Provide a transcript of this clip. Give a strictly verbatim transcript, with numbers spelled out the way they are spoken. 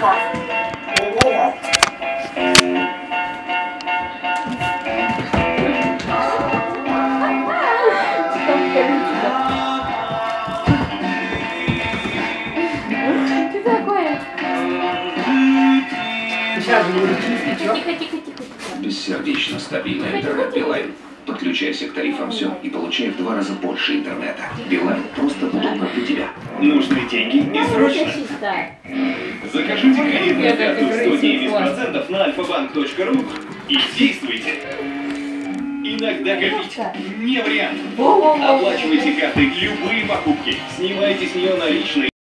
Тихо, тихо, тихо. Бессердечно стабильный интернет Билайн. Подключайся к тарифам все и получай в два раза больше интернета. Билайн просто удобно для тебя. Нужны деньги и срочно. Закажите кредитную карту сто девять процентов на альфа-банк точка ру и действуйте. Иногда копить не вариант. Оплачивайте картой любые покупки. Снимайте с нее наличные.